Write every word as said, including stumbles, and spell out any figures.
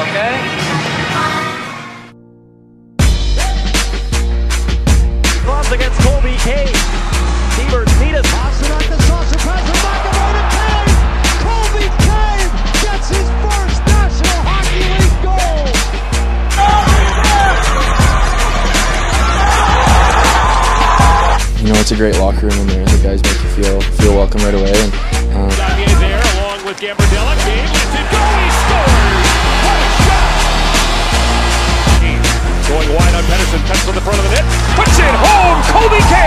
Okay. Gloves against Colby. Cave. Seabird, Cetus. Pasternak, the saucer pass from McAvoy to Cave. Colby Cave gets his first National Hockey League goal. You know, it's a great locker room in there. The guys make you feel feel welcome right away. And, um, Gagne there along with Gambardella. Game lets it go. He scores! What a shot! Going wide on Pedersen. Cuts to the front of the net. Puts it home. Colby Cave.